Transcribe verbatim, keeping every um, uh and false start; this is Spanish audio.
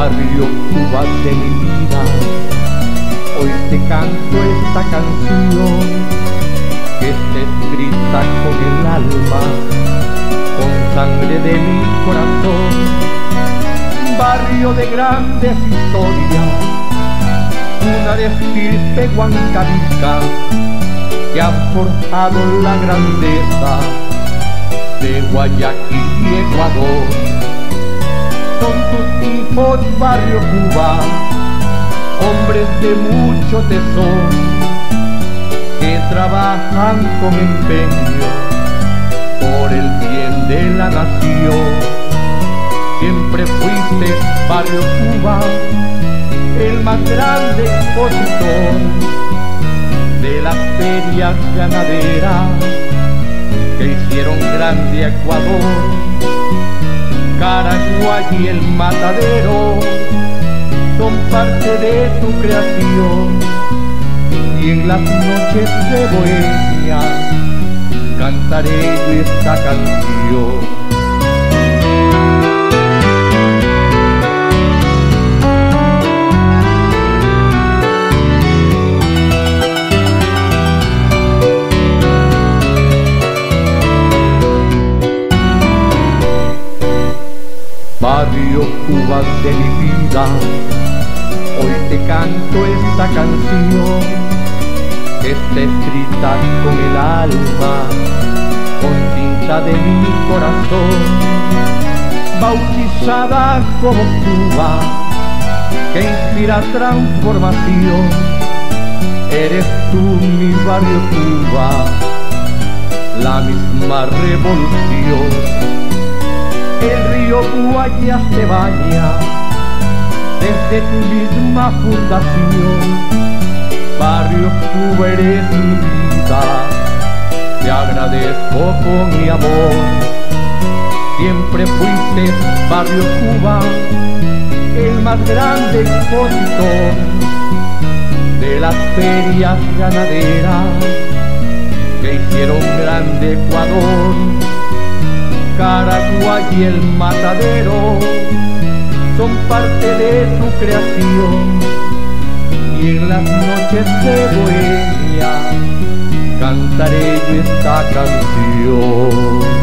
Barrio Cuba de mi vida, hoy te canto esta canción que está escrita con el alma, con sangre de mi corazón. Barrio de grandes historias, una de estirpe huancabica que ha forjado la grandeza de Guayaquil y Ecuador. Son tus hijos, Barrio Cuba, hombres de mucho tesón, que trabajan con empeño por el bien de la nación. Siempre fuiste, Barrio Cuba, el más grande expositor de las ferias ganaderas que hicieron grande a Ecuador. Paraguay y el Matadero son parte de tu creación, y en las noches de Bohemia cantaré yo esta canción. Barrio Cuba de mi vida, hoy te canto esta canción que está escrita con el alma, con tinta de mi corazón. Bautizada como Cuba, que inspira transformación, eres tú mi Barrio Cuba, la misma revolución. El río Guayas te baña desde tu misma fundación. Barrio Cuba, eres mi vida, te agradezco con mi amor. Siempre fuiste, Barrio Cuba, el más grande expositor de las ferias ganaderas que hicieron grande Ecuador. Paraguay y el Matadero son parte de tu creación, y en las noches de Bohemia cantaré yo esta canción.